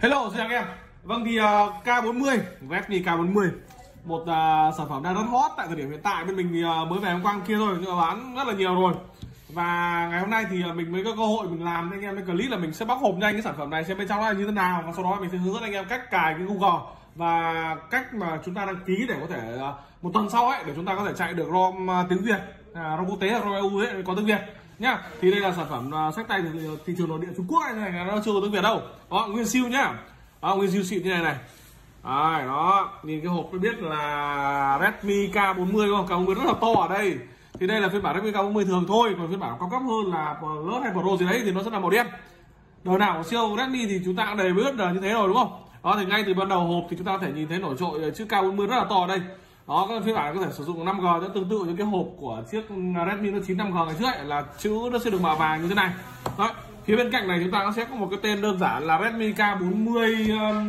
Hello, xin chào anh em. Vâng thì K40, Redmi K40, một sản phẩm đang rất hot tại thời điểm hiện tại. Bên mình thì mới về hôm qua kia thôi, nhưng mà bán rất là nhiều rồi. Và ngày hôm nay thì mình mới có cơ hội mình làm cho anh em cái clip là mình sẽ bóc hộp nhanh cái sản phẩm này xem bên trong nó là như thế nào, và sau đó mình sẽ hướng dẫn anh em cách cài cái Google và cách mà chúng ta đăng ký để có thể một tuần sau ấy để chúng ta có thể chạy được ROM tiếng Việt, ROM quốc tế hoặc ROM EU ấy có tiếng Việt nhá. Thì đây là sản phẩm sách tay từ thị trường nội địa Trung Quốc này, nó chưa có tiếng Việt đâu. Đó, nguyên siêu nhá. Đó, nguyên siêu xịn như này này. Đó, nhìn cái hộp tôi biết là Redmi K40 đúng không? K40 rất là to ở đây. Thì đây là phiên bản Redmi K40 thường thôi, còn phiên bản cao cấp hơn là Plus hay Pro gì đấy thì nó sẽ là màu đen. Đời nào siêu Redmi thì chúng ta cũng đầy biết là như thế rồi đúng không? Đó, thì ngay từ ban đầu hộp thì chúng ta có thể nhìn thấy nổi trội chữ K40 rất là to ở đây. Đó, các phiên bản có thể sử dụng 5G nó tương tự như cái hộp của chiếc Redmi Note 9 5G ngày trước ấy, là chữ nó sẽ được mạ vàng như thế này. Đó, phía bên cạnh này chúng ta sẽ có một cái tên đơn giản là Redmi K40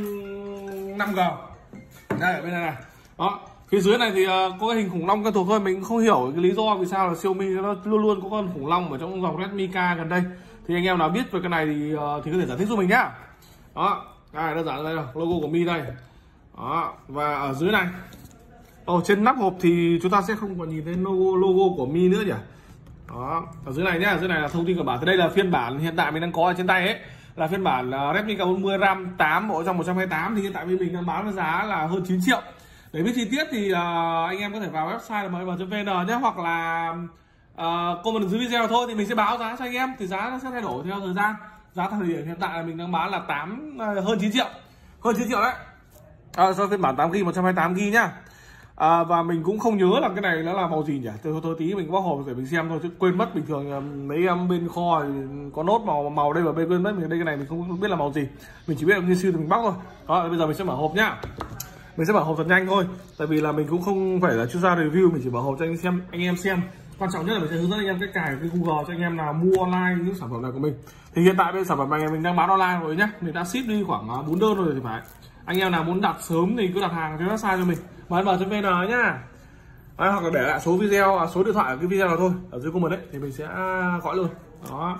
5G. Đây ở bên này này. Đó, phía dưới này thì có cái hình khủng long quen thuộc thôi, mình không hiểu cái lý do vì sao là Xiaomi nó luôn luôn có con khủng long ở trong dòng Redmi K gần đây. Thì anh em nào biết về cái này thì có thể giải thích giúp mình nhá. Đó, đây đơn giản đây là logo của Mi đây. Đó, và ở dưới này, trên nắp hộp thì chúng ta sẽ không còn nhìn thấy logo của Mi nữa nhỉ. Đó, ở dưới này nhá, ở dưới này là thông tin cơ bản. Thì đây là phiên bản hiện tại mình đang có ở trên tay ấy, là phiên bản Redmi K40 RAM 8 bộ trong 128. Thì hiện tại bên mình đang bán với giá là hơn 9 triệu. Để biết chi tiết thì anh em có thể vào website là mb.vn nhé, hoặc là comment dưới video thôi thì mình sẽ báo giá cho anh em. Thì giá nó sẽ thay đổi theo thời gian. Giá thời điểm hiện tại là mình đang bán là hơn 9 triệu. Hơn 9 triệu đấy. So phiên bản 8GB 128GB nhá. Và mình cũng không nhớ là cái này nó là màu gì nhỉ. Thôi tí mình bóc hộp để mình xem thôi chứ quên mất. Bình thường mấy em bên kho thì có nốt màu đây và bên quên mất. Mình đây cái này mình không biết là màu gì. Mình chỉ biết là như siêu thì mình bóc thôi. Đó, bây giờ mình sẽ mở hộp nhá. Mình sẽ mở hộp thật nhanh thôi, tại vì là mình cũng không phải là chuyên gia review, mình chỉ mở hộp cho anh em xem. Quan trọng nhất là mình sẽ hướng dẫn anh em cách cài cái Google cho anh em nào mua online những sản phẩm này của mình. Thì hiện tại bên sản phẩm này mình đang bán online rồi nhá, mình đã ship đi khoảng 4 đơn rồi thì phải. Anh em nào muốn đặt sớm thì cứ đặt hàng trên website cho mình, mb.vn nhá. Đấy, hoặc là để lại số video, số điện thoại ở cái video nào thôi, ở dưới comment đấy thì mình sẽ gọi luôn. Đó.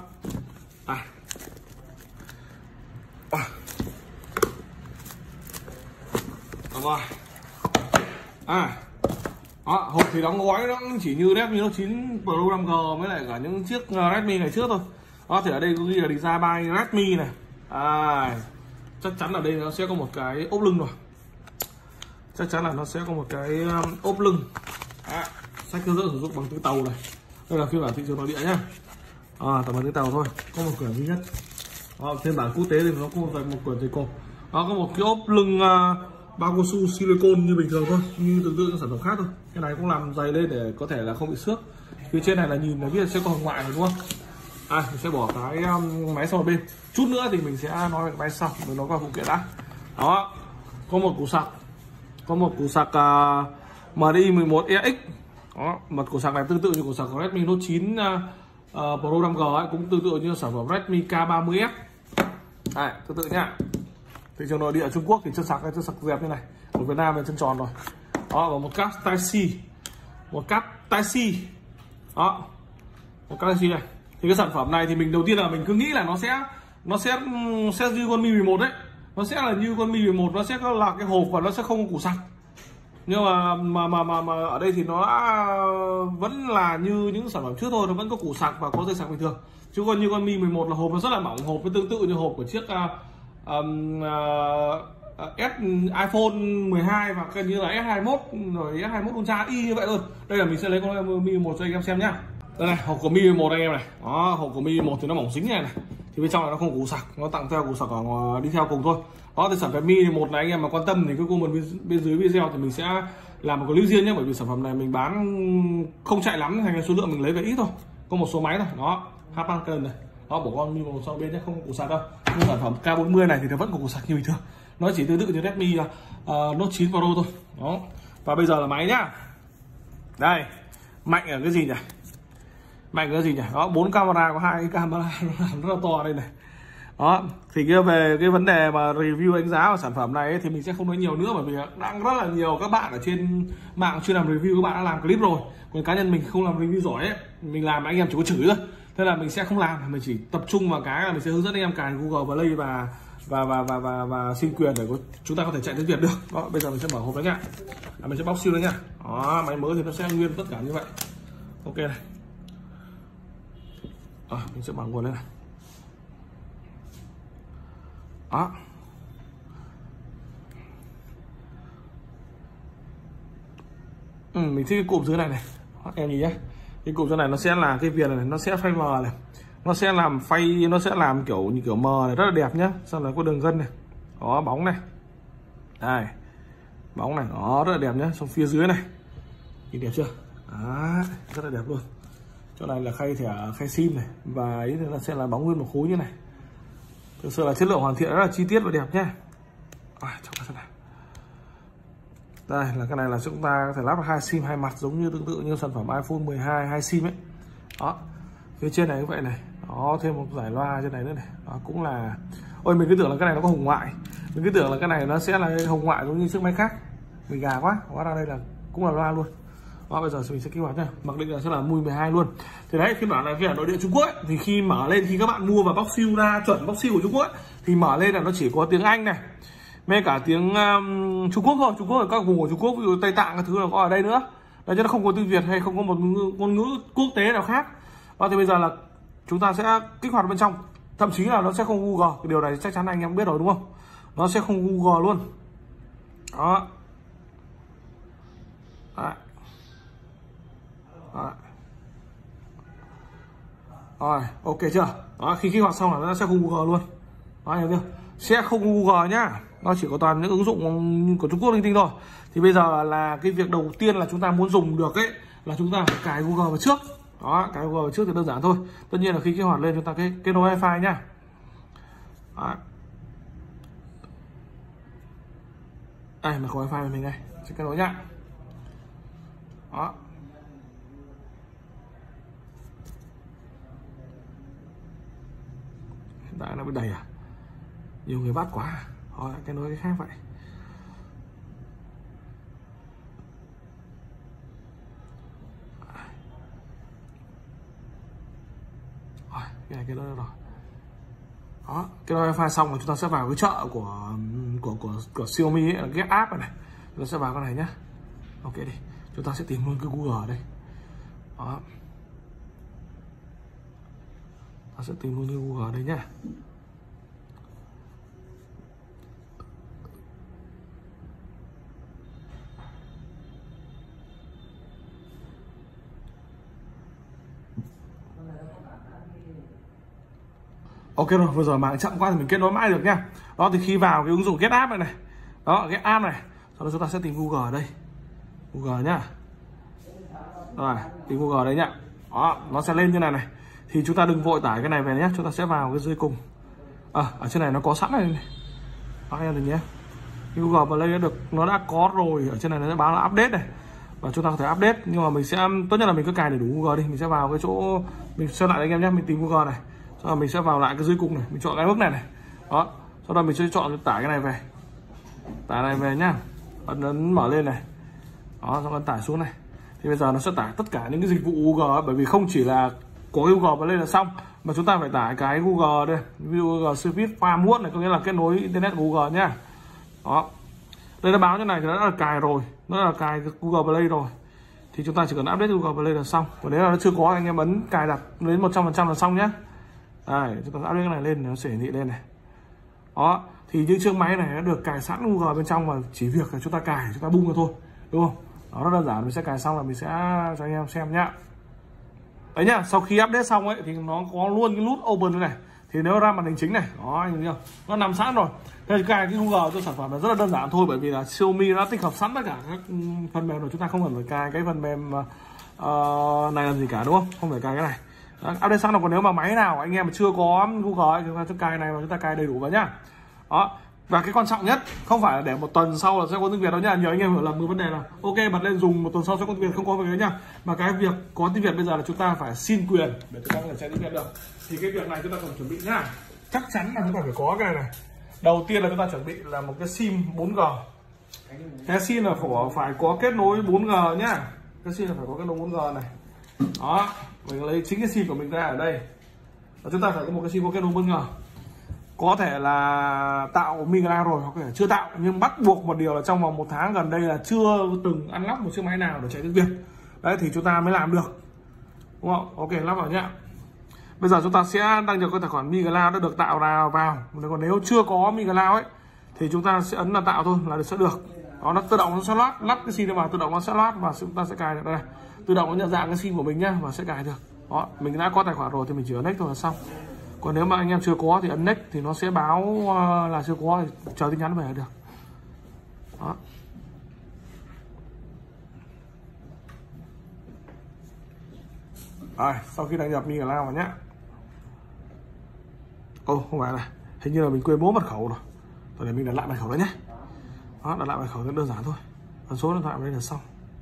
Rồi. Đó, hộp thì đóng gói nó chỉ như Redmi Note 9 Pro 5G với lại cả những chiếc Redmi ngày trước thôi. Đó, thì ở đây có ghi là design by Redmi này. Chắc chắn ở đây nó sẽ có một cái ốp lưng rồi. Chắc chắn là nó sẽ có một cái ốp lưng. Sách hướng dẫn sử dụng bằng tiếng tàu này. Đây là phiên bản thị trường nội địa nhá. Tầm bằng tiếng tàu thôi, có một quyển duy nhất. Phiên bản quốc tế thì nó có một quyển dây cộp. Có một cái ốp lưng bao cao su silicone như bình thường thôi, như tương tự các sản phẩm khác thôi. Cái này cũng làm dày lên để có thể là không bị xước. Phía trên này là nhìn là biết sẽ có hồng ngoại rồi đúng không? Mình sẽ bỏ cái máy sang một bên. Chút nữa thì mình sẽ nói về cái máy sau, mình nói qua phụ kiện đã. Đó, có một củ sạc MDI 11EX. Đó, mật củ sạc này tương tự như củ sạc của Redmi Note 9 Pro 5G ấy, cũng tương tự như sản phẩm Redmi K30S. Đây, tương tự nhá. Thị trường nội địa Trung Quốc thì chân sạc dẹp như này, ở Việt Nam là chân tròn rồi. Đó, và một cáp Type-C, đó, một cáp Type-C này. Thì cái sản phẩm này thì mình đầu tiên là mình cứ nghĩ là nó sẽ như con Mi 11 đấy, nó sẽ là như con Mi 11, nó sẽ là cái hộp và nó sẽ không có củ sạc. Nhưng mà ở đây thì nó đã vẫn là như những sản phẩm trước thôi, nó vẫn có củ sạc và có dây sạc bình thường. Chứ còn như con Mi 11 là hộp nó rất là mỏng, hộp nó tương tự như hộp của chiếc iPhone 12 và cái như là S21 rồi S21 Ultra y như vậy luôn. Đây là mình sẽ lấy con Mi 11 cho anh em xem nhá. Đây này, hộp của Mi 11 anh em này. Đó, hộp của Mi 11 thì nó mỏng xính này này. Thì bên trong này nó không có củ sạc, nó tặng theo củ sạc ở đi theo cùng thôi. Đó, thì sản phẩm Mi 11 này anh em mà quan tâm thì cứ comment bên dưới video thì mình sẽ làm một clip riêng nhé, bởi vì sản phẩm này mình bán không chạy lắm, thành số lượng mình lấy về ít thôi. Có một số máy thôi. Đó, Harpan này. Đó, bỏ con Mi 11 sau bên nhé, không có củ sạc đâu. Nhưng sản phẩm K40 này thì nó vẫn có củ sạc như bình thường. Nó chỉ tương tự như Redmi Note 9 Pro thôi. Đó. Và bây giờ là máy nhá. Đây, mạnh ở cái gì nhỉ? Đó, 4 camera, có 2 camera rất là to đây này. Đó, thì về cái vấn đề mà review đánh giá của sản phẩm này ấy, thì mình sẽ không nói nhiều nữa, bởi vì đang rất là nhiều các bạn ở trên mạng chuyên làm review, các bạn đã làm clip rồi. Còn cá nhân mình không làm review giỏi ấy, mình làm anh em chỉ có chửi thôi. Thế là mình sẽ không làm, mình chỉ tập trung vào cái là mình sẽ hướng dẫn anh em cài Google Play và và xin quyền để chúng ta có thể chạy tiếng Việt được. Đó, bây giờ mình sẽ mở hộp đấy nhá. Mình sẽ bóc siêu đấy nhá. Đó, máy mới thì nó sẽ nguyên tất cả như vậy. Ok này. Mình sẽ mở nguồn lên này. Đó. Mình thích cái cụm dưới này này. Đó, em nhìn nhé. Cái cụm dưới này nó sẽ là cái viền này, nó sẽ phai mờ này. Nó sẽ làm kiểu như kiểu mờ này, rất là đẹp nhá. Xong rồi có đường gân này. Đó, bóng này. Đây. Bóng này, đó, rất là đẹp nhá. Xong phía dưới này. Nhìn đẹp chưa? Đó, rất là đẹp luôn. Chỗ này là khay sim này. Và ý là sẽ là bóng nguyên một khối như này. Thực sự là chất lượng hoàn thiện rất là chi tiết và đẹp nhá. Trong này. Đây là cái này là chúng ta có thể lắp hai sim hai mặt, giống như tương tự như sản phẩm iPhone 12 hai sim ấy. Đó. Phía trên này cũng vậy này. Đó, thêm một giải loa trên này nữa này. Đó cũng là mình cứ tưởng là cái này nó có hồng ngoại. Mình cứ tưởng là cái này nó sẽ là hồng ngoại giống như chiếc máy khác. Mình gà quá. Hóa ra đây là cũng là loa luôn. Đó, bây giờ mình sẽ kích hoạt nha. Mặc định là sẽ là MUI 12 luôn. Thì đấy, phiên bản này về nội địa Trung Quốc ấy, thì khi mở lên, khi các bạn mua và bóc siêu ra chuẩn bóc siêu của Trung Quốc ấy, thì mở lên là nó chỉ có tiếng Anh này, mấy cả tiếng Trung Quốc thôi. Trung Quốc ở các vùng của Trung Quốc, ví dụ Tây Tạng các thứ là có ở đây nữa. Đấy, chứ nó không có tiếng Việt hay không có một ngôn ngữ quốc tế nào khác. Đó, thì bây giờ là chúng ta sẽ kích hoạt bên trong, thậm chí là nó sẽ không Google. Cái điều này chắc chắn anh em biết rồi đúng không? Nó sẽ không Google luôn. Đó. Đấy. Đó. Rồi, ok chưa? Đó, khi kích hoạt xong là nó sẽ không Google luôn. Đó, hiểu chưa? Sẽ không Google nhá. Nó chỉ có toàn những ứng dụng của Trung Quốc linh tinh thôi. Thì bây giờ là cái việc đầu tiên là chúng ta muốn dùng được ấy, là chúng ta phải cài Google vào trước. Đó, cài Google vào trước thì đơn giản thôi. Tất nhiên là khi kích hoạt lên chúng ta kết nối Wi-Fi nhá. Đó. Đây, mà có Wi-Fi của mình đây. Sẽ kết nối nhá. Đó. Hiện tại nó bị đầy nhiều người bắt quá. Họ lại kết nối cái khác vậy. Cái này kết nối rồi. Đó, cái Wi-Fi xong rồi chúng ta sẽ vào cái chợ của Xiaomi ấy, cái app này. Chúng ta sẽ vào cái này nhá. Ok đi. Chúng ta sẽ tìm luôn cái Google ở đây. Đó. Ta sẽ tìm luôn cái Google ở đây nhá. Ok rồi, vừa rồi mạng chậm quá thì mình kết nối mãi được nha. Đó, thì khi vào cái ứng dụng Get App này này. Đó, cái app này. Sau đó chúng ta sẽ tìm Google ở đây. Google nhá. Rồi, tìm Google ở đây nhá. Đó, nó sẽ lên như này này. Thì chúng ta đừng vội tải cái này về nhé. Chúng ta sẽ vào cái dưới cùng. Ở trên này nó có sẵn này. Đó, em nhìn nhé. Google Play nó đã có rồi. Ở trên này nó sẽ báo là update này. Và chúng ta có thể update. Nhưng mà mình sẽ, tốt nhất là mình cứ cài đầy đủ Google đi. Mình sẽ vào cái chỗ, mình xem lại anh em nhé. Mình tìm Google này. Sau đó mình sẽ vào lại cái dưới cùng này. Mình chọn cái bước này này. Đó. Sau đó mình sẽ chọn tải cái này về. Tải này về nhá. Ấn mở lên này. Đó, xong ấn tải xuống này. Thì bây giờ nó sẽ tải tất cả những cái dịch vụ Google. Bởi vì không chỉ là có Google và lên là xong, mà chúng ta phải tải cái Google đây. Ví dụ Google Service Farm này, có nghĩa là kết nối internet của Google nhá. Đó. Đây nó báo như này thì nó đã là cài rồi. Nó là cài Google Play rồi. Thì chúng ta chỉ cần update Google Play là xong. Còn nếu là nó chưa có, anh em ấn cài đặt đến 100% là xong nhá. Đây, chúng ta update cái này lên, nó sẽ hiển thị lên này. Đó, thì những chiếc máy này nó được cài sẵn Google bên trong, và chỉ việc là chúng ta cài, chúng ta bung ra thôi, đúng không? Đó, rất đơn giản. Mình sẽ cài xong là mình sẽ cho anh em xem nhá. Đấy nhá, sau khi update xong ấy thì nó có luôn cái nút open này. Thì nếu ra màn hình chính này, đó anh thấy không? Nó nằm sẵn rồi. Thế cài cái Google cho sản phẩm là rất là đơn giản thôi, bởi vì là Xiaomi đã tích hợp sẵn tất cả các phần mềm rồi, chúng ta không cần phải cài cái phần mềm này làm gì cả, đúng không? Không phải cài cái này. Đó, update sẵn rồi. Còn nếu mà máy nào anh em mà chưa có Google ấy, chúng ta cài này và chúng ta cài đầy đủ vào nhá. Đó. Và cái quan trọng nhất không phải là để một tuần sau là sẽ có tiếng Việt đâu nhá. Nhiều anh em hiểu lầm cái vấn đề là ok bật lên dùng một tuần sau sẽ có tiếng Việt, không có việc đấy nhá. Mà cái việc có tiếng Việt bây giờ là chúng ta phải xin quyền để chúng ta có thể chạy tiếng Việt được. Thì cái việc này chúng ta cần chuẩn bị nhá. Chắc chắn là chúng ta phải có cái này. Đầu tiên là chúng ta chuẩn bị là một cái sim 4G. Cái sim là phải có kết nối 4G nhá. Cái sim là phải có kết nối 4G này. Đó, mình lấy chính cái sim của mình ra ở đây. Và chúng ta phải có một cái sim có kết nối 4G. có thể là tạo Migala rồi hoặc là chưa tạo, nhưng bắt buộc một điều là trong vòng 1 tháng gần đây là chưa từng unlock một chiếc máy nào để chạy tiếng Việt. Đấy thì chúng ta mới làm được, đúng không? Ok, lắp vào nhá. Bây giờ chúng ta sẽ đăng nhập cái tài khoản Migala đã được tạo vào. Còn nếu chưa có Migala ấy thì chúng ta sẽ ấn là tạo thôi là sẽ được. Đó, nó tự động nó sẽ loát, lắp cái sim vào tự động nó sẽ loát và chúng ta sẽ cài được đây. Tự động nó nhận dạng cái sim của mình nhá và sẽ cài được. Đó, mình đã có tài khoản rồi thì mình chỉ ấn next thôi là xong. Còn nếu mà anh em chưa có thì ấn next thì nó sẽ báo là chưa có thì chờ tin nhắn về là được. Đó. Rồi, sau khi đăng nhập Migala vào nhé. Không phải này, hình như là mình quên bố mật khẩu rồi. Rồi để mình đặt lại mật khẩu đó nhé. Đó, đặt lại mật khẩu rất đơn giản thôi. Ấn số điện thoại vào đây là xong.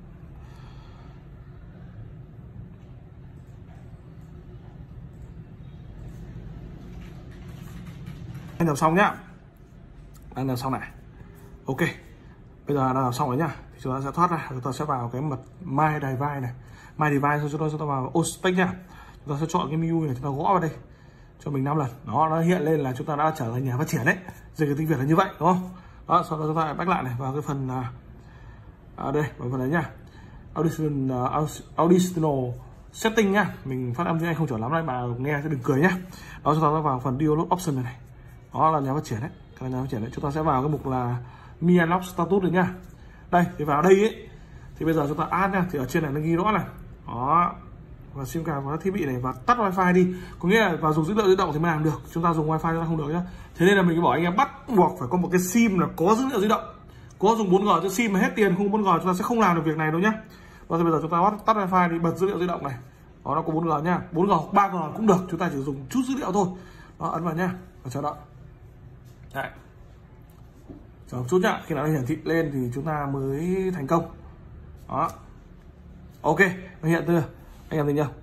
Đăng nhập xong nhá. Đăng nhập xong này. Ok. Bây giờ đăng nhập xong rồi nhá. Thì chúng ta sẽ thoát ra, chúng ta sẽ vào cái mật My Device này. My Device chúng ta vào OSPEC nhá. Chúng ta sẽ chọn cái menu này, chúng ta gõ vào đây cho mình 5 lần. Đó, nó hiện lên là chúng ta đã trở thành nhà phát triển đấy. Dịch cái tiếng Việt là như vậy, đúng không? Đó, sau đó chúng ta lại back lại này vào cái phần đây, vào phần đấy nhá. Auditional setting nhá. Mình phát âm tiếng Anh không chuẩn lắm đây, mà nghe sẽ đừng cười nhá. Đó, chúng ta vào phần download option này. Đó là nhà phát triển đấy. Cái nhà phát triển đấy, chúng ta sẽ vào cái mục là Mi Unlock status này nhá. Đây, thì vào đây ấy thì bây giờ chúng ta add nha, thì ở trên này nó ghi rõ này. Đó. Và sim card vào thiết bị này và tắt wifi đi, có nghĩa là vào dùng dữ liệu di động thì mới làm được, chúng ta dùng wifi chúng ta không được nhá. Thế nên là mình bảo anh em bắt buộc phải có một cái sim là có dữ liệu di động, có dùng 4G chứ sim mà hết tiền không 4G chúng ta sẽ không làm được việc này đâu nhá. Và bây giờ chúng ta tắt wifi đi, bật dữ liệu di động này. Đó, nó có 4G nhá, 4G hoặc 3G cũng được, chúng ta chỉ dùng chút dữ liệu thôi. Đó, ấn vào nhá và chờ đợi. Đấy. Chờ một chút nhá, khi nào nó hiển thị lên thì chúng ta mới thành công. Đó. Ok, nó hiện chưa? Anh em thấy chưa?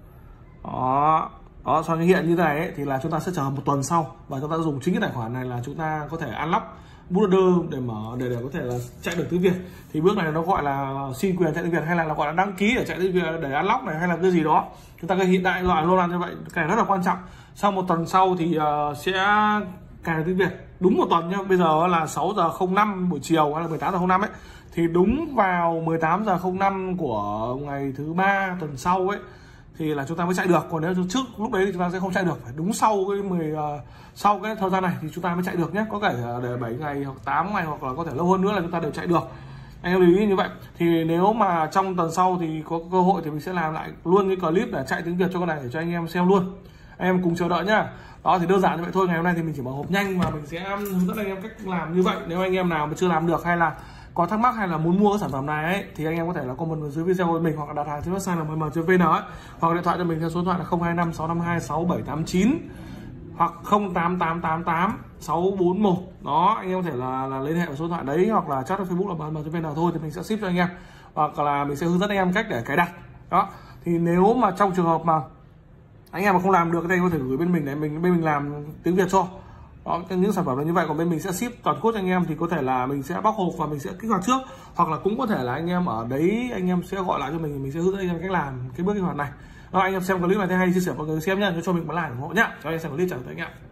Đó, sau khi hiện như thế này ấy, thì là chúng ta sẽ chờ 1 tuần sau và chúng ta dùng chính cái tài khoản này là chúng ta có thể unlock bootloader để mở để có thể là chạy được tiếng Việt. Thì bước này nó gọi là xin quyền chạy tiếng Việt hay là gọi là đăng ký để chạy tiếng Việt để unlock này hay là cái gì đó. Chúng ta cái hiện đại loại luôn là như vậy, cái này rất là quan trọng. Sau 1 tuần sau thì sẽ cài tiếng Việt đúng 1 tuần nhá. Bây giờ là 6:05 buổi chiều hay là 18:05 ấy, thì đúng vào 18:05 của ngày thứ 3 tuần sau ấy thì là chúng ta mới chạy được. Còn nếu trước lúc đấy thì chúng ta sẽ không chạy được, phải đúng sau cái sau cái thời gian này thì chúng ta mới chạy được nhé. Có thể để 7 ngày hoặc 8 ngày hoặc là có thể lâu hơn nữa là chúng ta đều chạy được. Anh em lưu ý như vậy. Thì nếu mà trong tuần sau thì có cơ hội thì mình sẽ làm lại luôn cái clip để chạy tiếng Việt cho con này để cho anh em xem luôn. Anh em cùng chờ đợi nhá. Đó thì đơn giản như vậy thôi. Ngày hôm nay thì mình chỉ mở hộp nhanh và mình sẽ hướng dẫn anh em cách làm như vậy. Nếu anh em nào mà chưa làm được hay là có thắc mắc hay là muốn mua cái sản phẩm này ấy, thì anh em có thể là comment ở dưới video của mình hoặc là đặt hàng trên website là mm.vn ấy, hoặc điện thoại cho mình theo số điện thoại là 025 652 6789 hoặc 08888 641. Đó, anh em có thể là liên hệ vào số điện thoại đấy hoặc là chat trên Facebook là mm.vn thôi thì mình sẽ ship cho anh em, hoặc là mình sẽ hướng dẫn anh em cách để cài đặt. Đó, thì nếu mà trong trường hợp mà anh em mà không làm được đây có thể gửi bên mình để bên mình làm tiếng Việt cho. Đó, những sản phẩm là như vậy, còn bên mình sẽ ship toàn quốc cho anh em thì có thể là mình sẽ bóc hộp và mình sẽ kích hoạt trước, hoặc là cũng có thể là anh em ở đấy anh em sẽ gọi lại cho mình sẽ hướng dẫn anh em cách làm cái bước kích hoạt này. Đó, anh em xem clip này thấy hay chia sẻ mọi người xem nhá, cho mình một like ủng hộ nhá, cho anh em xem clip chào tất cả anh em.